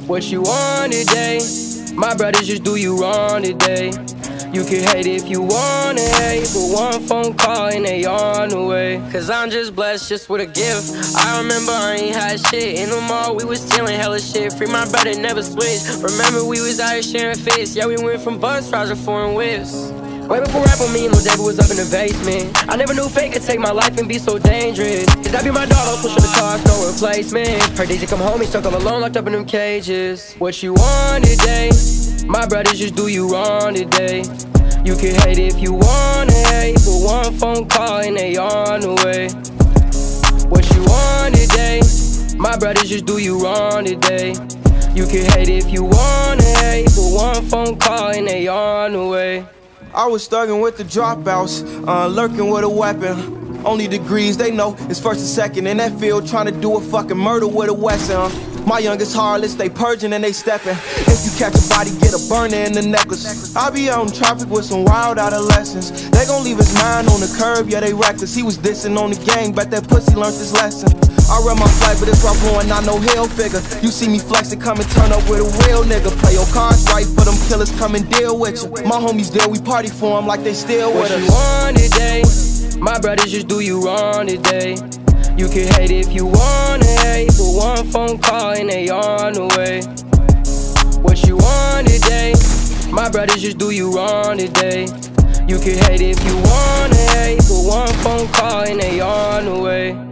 What you want today? My brothers just do you wrong today. You can hate if you wanna hate, but one phone call and they on the way. Cause I'm just blessed just with a gift. I remember I ain't had shit. In the mall we was stealing hella shit. Free my brother, never switched. Remember we was out here sharing fists. Yeah, we went from bus rides to foreign whips. Way before rap on me, Lil David was up in the basement. I never knew fate could take my life and be so dangerous. Cause I be my dog, I'll push on the cars, no replacement. Heard Daisy come home, he stuck all alone, locked up in them cages. What you want today? My brothers just do you wrong today. You can hate if you wanna hate, but one phone call and they on the way. What you want today? My brothers just do you wrong today. You can hate if you wanna hate, but one phone call and they on the way. I was thugging with the dropouts, lurking with a weapon. Only degrees they know is first and second in that field, trying to do a fucking murder with a Wesson. My youngest harlots, they purging and they stepping. If you catch a body, get a burner in the necklace. I be out in traffic with some wild adolescents. They gon' leave his mind on the curb, yeah they reckless. He was dissing on the gang, bet that pussy learned his lesson. I run my flight, but it's rough going, not no hell figure. You see me flexing, come and turn up with a real nigga. Play your cards right for them killers, come and deal with you. My homies there, we party for them like they still with us. What you want today? My brothers just do you wrong today. You can hate if you wanna hate, but one phone call and they on the way. What you want today? My brothers just do you wrong today. You can hate if you wanna hate, but one phone call and they on the way.